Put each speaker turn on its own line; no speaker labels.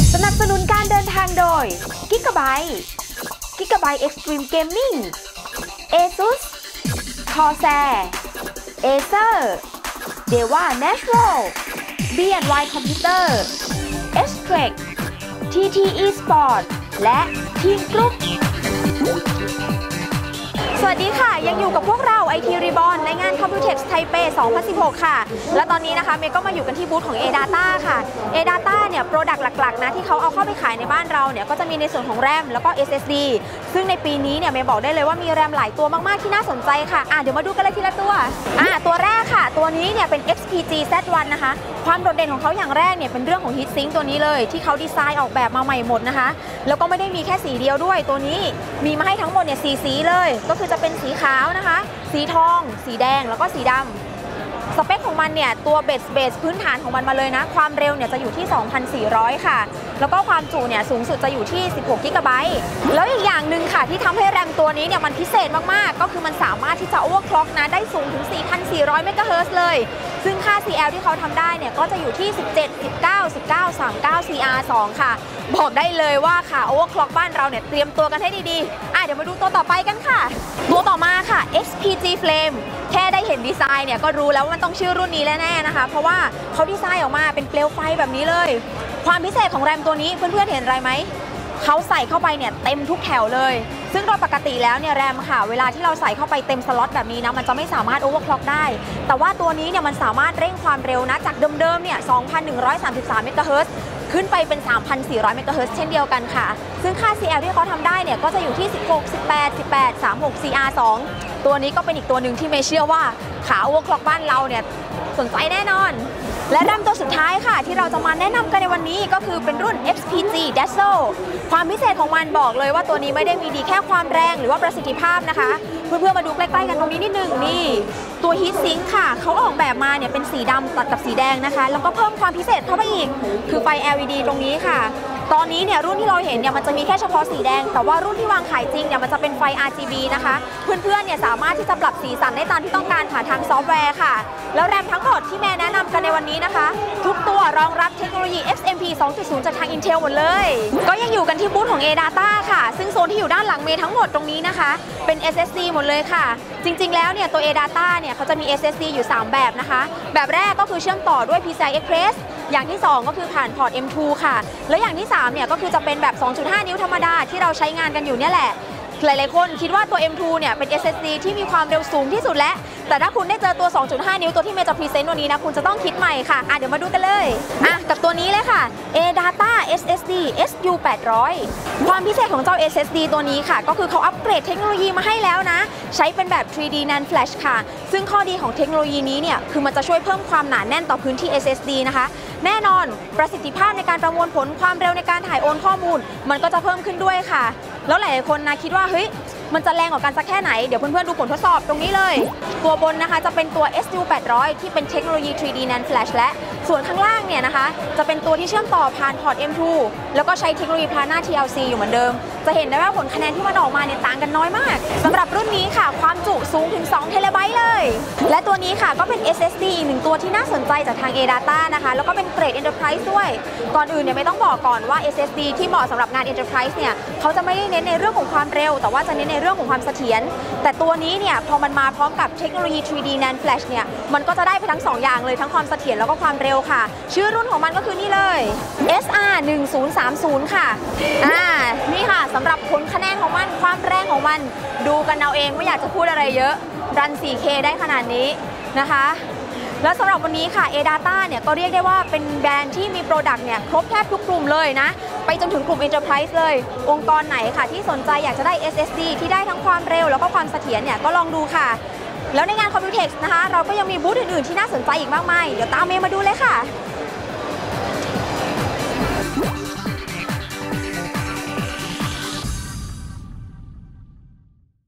สนับสนุนการเดินทางโดย Gigabyte Extreme Gaming ASUS Corsair Acer Deva Natural B&Y Computer S-Trek TTE Sport และ Team Groupสวัสดีค่ะยังอยู่กับพวกเรา IT Reborn ในงาน Computex Taipei 2016 ค่ะและตอนนี้นะคะเมย์ก็มาอยู่กันที่บูธของ ADATA ค่ะ ADATA เนี่ยโปรดักต์หลักๆนะที่เขาเอาเข้าไปขายในบ้านเราเนี่ยก็จะมีในส่วนของ RAM แล้วก็ SSD ซึ่งในปีนี้เนี่ยเมย์บอกได้เลยว่ามี RAM หลายตัวมากๆที่น่าสนใจค่ะเดี๋ยวมาดูกันเลยทีละตัวตัวแรกค่ะตัวนี้เนี่ยเป็น XPG Z1 นะคะความโดดเด่นของเขาอย่างแรกเนี่ยเป็นเรื่องของ Heat Sink ตัวนี้เลยที่เขาดีไซน์ออกแบบมาใหม่หมดนะคะแล้วก็ไม่ได้มีแค่สีเดียวด้วยตัวนี้มีมาให้ทั้งหมดเนี่ย4 สีเลยก็คือจะเป็นสีขาวนะคะสีทองสีแดงแล้วก็สีดำสเปคของมันเนี่ยตัวเบสพื้นฐานของมันมาเลยนะความเร็วเนี่ยจะอยู่ที่ 2,400 ค่ะแล้วก็ความจุเนี่ยสูงสุดจะอยู่ที่16 กิกะไบต์แล้วอีกอย่างหนึ่งค่ะที่ทำให้แรมตัวนี้เนี่ยมันพิเศษมากๆก็คือมันสามารถที่จะโอเวอร์คล็อกนะได้สูงถึง 4,400 เมกะเฮิรตซ์เลยซึ่งค่า CL ที่เขาทำได้เนี่ยก็จะอยู่ที่ 17 19 19 39 CR2 ค่ะบอกได้เลยว่าค่ะโอเวอร์คล็อกบ้านเราเนี่ยเตรียมตัวกันให้ดีๆเดี๋ยวมาดูตัวต่อไปกันค่ะตัวต่อมาค่ะ XPG Flame แค่ได้เห็นดีไซน์เนี่ยก็รู้แล้วว่ามันต้องชื่อรุ่นนี้แน่ๆนะคะเพราะว่าเขาดีไซน์ออกมาเป็นเปลวไฟแบบนี้เลยความพิเศษของแรมตัวนี้เพื่อนๆเห็นอะไรไหมเขาใส่เข้าไปเนี่ยเต็มทุกแถวเลยซึ่งโดยปกติแล้วเนี่ยแรมค่ะเวลาที่เราใส่เข้าไปเต็มสล็อตแบบนี้นะมันจะไม่สามารถโอเวอร์คล็อกได้แต่ว่าตัวนี้เนี่ยมันสามารถเร่งความเร็วนะจากเดิมๆเนี่ย 2,133 เมกะเฮิรตซ์ขึ้นไปเป็น 3,400 เมกะเฮิรตซ์เช่นเดียวกันค่ะซึ่งค่า CL ที่เขาทำได้เนี่ยก็จะอยู่ที่ 16 18 18 36 CR2 ตัวนี้ก็เป็นอีกตัวหนึ่งที่เมย์เชื่อว่าขาโอเวอร์คล็อกบ้านเราเนี่ยสนใจแน่นอนและแรมตัวสุดท้ายค่ะที่เราจะมาแนะนำกันในวันนี้ก็คือเป็นรุ่น XPG Dazzle ความพิเศษของมันบอกเลยว่าตัวนี้ไม่ได้มีดีแค่ความแรงหรือว่าประสิทธิภาพนะคะเพื่อนๆมาดูใกล้ๆกันตรงนี้นิดนึงนี่ตัว Heat Sink ค่ะเขาออกแบบมาเนี่ยเป็นสีดำตัดกับสีแดงนะคะแล้วก็เพิ่มความพิเศษเข้าไปอีกคือไฟ LED ตรงนี้ค่ะตอนนี้เนี่ยรุ่นที่เราเห็นเนี่ยมันจะมีแค่เฉพาะสีแดงแต่ว่ารุ่นที่วางขายจริงเนี่ยมันจะเป็นไฟ RGB นะคะเพื่อนๆเนี่ยสามารถที่จะปรับสีสันได้ตามที่ต้องการผ่านทางซอฟต์แวร์ค่ะแล้วแรมทั้งหมดที่แม่แนะนำกันในวันนี้นะคะทุกตัวรองรับเทคโนโลยี XMP 2.0 จากทาง Intel หมดเลยก็ยังอยู่กันที่บูธของ ADATA ค่ะซึ่งโซนที่อยู่ด้านหลังเมย์ทั้งหมดตรงนี้นะคะเป็น SSD หมดเลยค่ะจริงๆแล้วเนี่ยตัว ADATA เนี่ยเขาจะมี SSD อยู่3แบบนะคะแบบแรกก็คือเชื่อมต่อด้วย PCI Express อย่างที่2ก็คือผ่านพอร์ต M2 ค่ะแล้วอย่างที่3เนี่ยก็คือจะเป็นแบบ 2.5 นิ้วธรรมดาที่เราใช้งานกันอยู่เนี่ยแหละหลายๆคนคิดว่าตัว M2 เนี่ยเป็น SSD ที่มีความเร็วสูงที่สุดแล้วแต่ถ้าคุณได้เจอตัว 2.5 นิ้วตัวที่เมย์จะพรีเซนต์วันนี้นะคุณจะต้องคิดใหม่ค่ะเดี๋ยวมาดูกันเลยกับตัวนี้เลยค่ะ ADATA SSD SU800 ความพิเศษของเจ้า SSD ตัวนี้ค่ะก็คือเขาอัปเกรดเทคโนโลยีมาให้แล้วนะใช้เป็นแบบ 3D NAND Flash ค่ะซึ่งข้อดีของเทคโนโลยีนี้เนี่ยคือมันจะช่วยเพิ่มความหนาแน่นต่อพื้นที่ SSD นะคะแน่นอนประสิทธิภาพในการประมวลผลความเร็วในการถ่ายโอนข้อมูลมันก็จะเพิ่มขึ้นด้วยค่ะแล้วหลายคนนะคิดว่าเฮ้ยมันจะแรงกว่ากันสักแค่ไหนเดี๋ยวเพื่อนๆดูผลทดสอบตรงนี้เลยตัวบนนะคะจะเป็นตัว SU800 ที่เป็นเทคโนโลยี 3D NAND Flash และส่วนข้างล่างเนี่ยนะคะจะเป็นตัวที่เชื่อมต่อผ่านพอร์ต M2 แล้วก็ใช้เทคโนโลยี Plana TLC อยู่เหมือนเดิมจะเห็นได้ว่าผลคะแนนที่มันออกมาเนี่ยต่างกันน้อยมากสำหรับรุ่นนี้ค่ะความจุสูงถึง2 เทราไบต์เลยและตัวนี้ค่ะก็เป็น SSD อีกหนึ่งตัวที่น่าสนใจจากทาง ADATA นะคะแล้วก็เป็นเกรด Enterprise ด้วยก่อนอื่นเนี่ยไม่ต้องบอกก่อนว่า SSD ที่เหมาะสำหรับงาน Enterprise เนี่ยเขาจะไม่ได้เน้นในเรื่องของความเร็วแต่ว่าจะเน้นในเรื่องของความเสถียรแต่ตัวนี้เนี่ยพอมันมาพร้อมกับเทคโนโลยี 3D NAND Flash เนี่ยมันก็จะได้ไปทั้ง2อย่างเลยทั้งความเสถียรแล้วก็ความเร็วค่ะชื่อรุ่นของมันก็คือนี่เลย SR1030 ค่ะนี่ค่ะสำหรับผลคะแนนของมันความแรงของมันดูกันเอาเองไม่อยากจะพูดอะไรเยอะรัน 4K ได้ขนาดนี้นะคะแล้วสำหรับวันนี้ค่ะ ADATA เนี่ยก็เรียกได้ว่าเป็นแบรนด์ที่มีโปรดักต์เนี่ยครบแทบทุกกลุ่มเลยนะไปจนถึงกลุ่ม Enterprise เลยองค์กรไหนค่ะที่สนใจอยากจะได้ SSD ที่ได้ทั้งความเร็วแล้วก็ความเสถียรเนี่ยก็ลองดูค่ะแล้วในงาน Computex นะคะเราก็ยังมีบูธอื่นๆที่น่าสนใจอีกมากมายเดี๋ยวตามเมย์มาดูเลยค่ะ